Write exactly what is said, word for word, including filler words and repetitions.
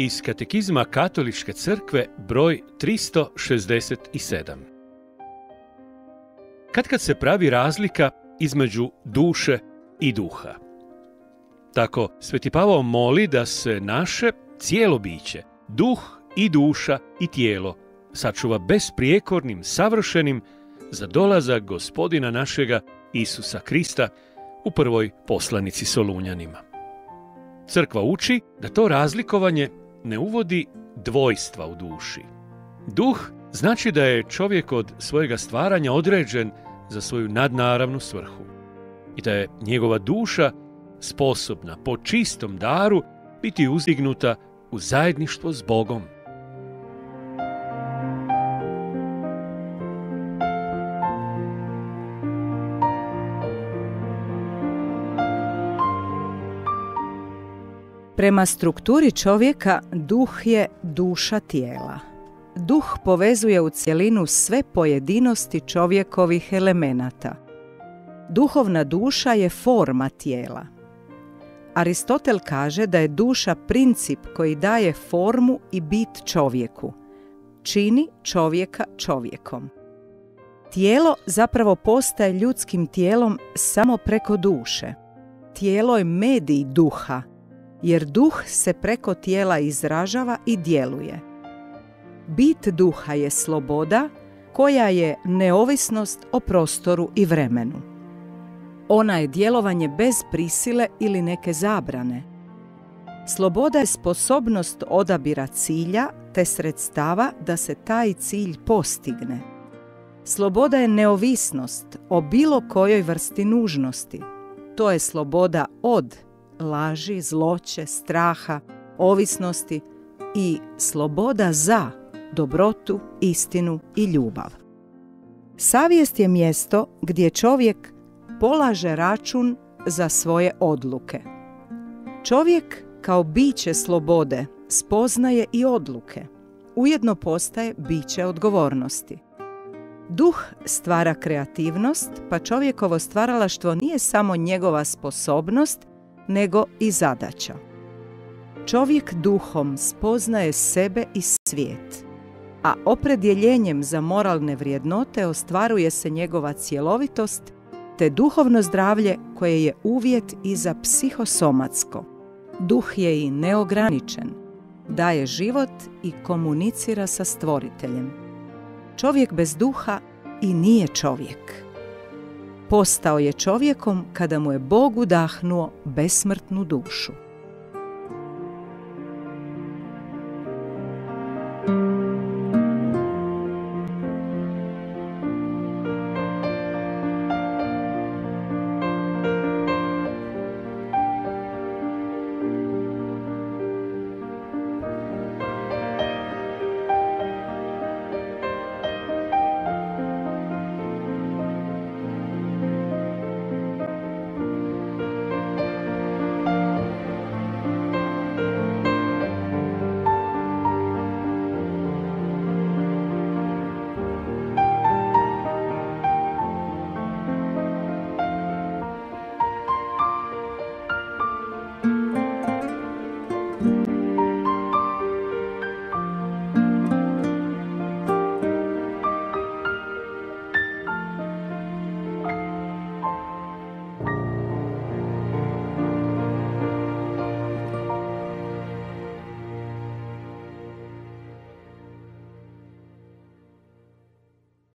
Iz Katekizma Katoličke crkve broj tristo šezdeset sedam. Katkad se pravi razlika između duše i duha. Tako Sveti Pavao moli da se naše cijelo biće, duh i duša i tijelo, sačuva besprijekornim, savršenim za dolazak Gospodina našega Isusa Krista u prvoj poslanici Solunjanima. Crkva uči da to razlikovanje ne uvodi dvojstva u duši. Duh znači da je čovjek od svojega stvaranja određen za svoju nadnaravnu svrhu i da je njegova duša sposobna po čistom daru biti uzdignuta u zajedništvo s Bogom. Prema strukturi čovjeka, duh je duša tijela. Duh povezuje u cjelinu sve pojedinosti čovjekovih elemenata. Duhovna duša je forma tijela. Aristotel kaže da je duša princip koji daje formu i bit čovjeku. Čini čovjeka čovjekom. Tijelo zapravo postaje ljudskim tijelom samo preko duše. Tijelo je medij duha, jer duh se preko tijela izražava i djeluje. Bit duha je sloboda, koja je neovisnost o prostoru i vremenu. Ona je djelovanje bez prisile ili neke zabrane. Sloboda je sposobnost odabira cilja te sredstava da se taj cilj postigne. Sloboda je neovisnost o bilo kojoj vrsti nužnosti. To je sloboda od laži, zloće, straha, ovisnosti i sloboda za dobrotu, istinu i ljubav. Savjest je mjesto gdje čovjek polaže račun za svoje odluke. Čovjek kao biće slobode spoznaje i odluke. Ujedno postaje biće odgovornosti. Duh stvara kreativnost, pa čovjekovo stvaralaštvo nije samo njegova sposobnost, nego i zadaća. Čovjek duhom spoznaje sebe i svijet, a opredjeljenjem za moralne vrijednote ostvaruje se njegova cjelovitost te duhovno zdravlje koje je uvjet i za psihosomatsko. Duh je i neograničen, daje život i komunicira sa stvoriteljem. Čovjek bez duha i nije čovjek. Postao je čovjekom kada mu je Bog udahnuo besmrtnu dušu.